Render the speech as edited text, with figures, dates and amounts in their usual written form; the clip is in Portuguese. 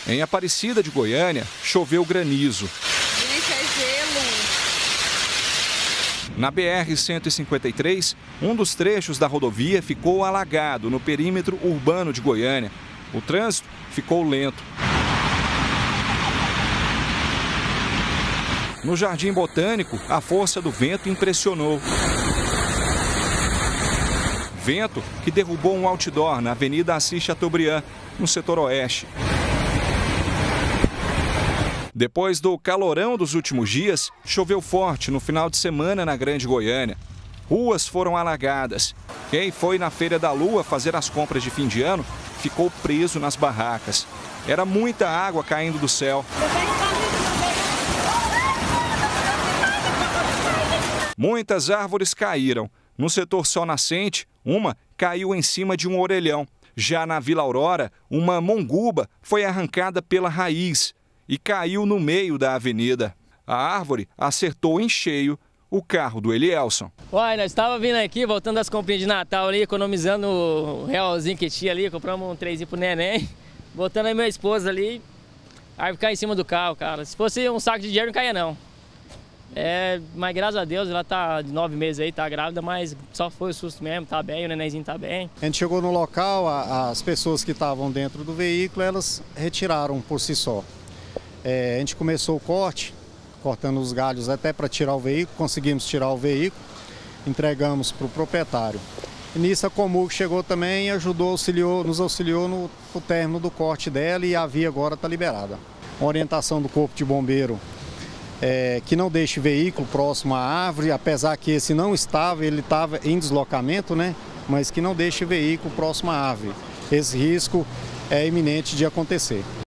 Em Aparecida de Goiânia, choveu granizo. Na BR-153, um dos trechos da rodovia ficou alagado no perímetro urbano de Goiânia. O trânsito ficou lento. No Jardim Botânico, a força do vento impressionou. Vento que derrubou um outdoor na Avenida Assis Chateaubriand, no setor oeste. Depois do calorão dos últimos dias, choveu forte no final de semana na Grande Goiânia. Ruas foram alagadas. Quem foi na Feira da Lua fazer as compras de fim de ano ficou preso nas barracas. Era muita água caindo do céu. Muitas árvores caíram. No setor Sol Nascente, uma caiu em cima de um orelhão. Já na Vila Aurora, uma monguba foi arrancada pela raiz e caiu no meio da avenida. A árvore acertou em cheio o carro do Elielson. Uai, nós estávamos vindo aqui, voltando das comprinhas de Natal ali, economizando o realzinho que tinha ali, compramos um trenzinho pro neném, botando aí minha esposa ali, a árvore cai em cima do carro, cara. Se fosse um saco de dinheiro não caía não. Mas graças a Deus ela tá de 9 meses aí, tá grávida, mas só foi o susto mesmo, tá bem, o nenenzinho tá bem. A gente chegou no local, as pessoas que estavam dentro do veículo, elas retiraram por si só. A gente começou o corte, cortando os galhos até para tirar o veículo, conseguimos tirar o veículo, entregamos para o proprietário. E nisso a Comurg chegou também e nos auxiliou no término do corte dela e a via agora está liberada. Uma orientação do Corpo de Bombeiro que não deixe veículo próximo à árvore, apesar que esse não estava, ele estava em deslocamento, né? Mas que não deixe veículo próximo à árvore. Esse risco é iminente de acontecer.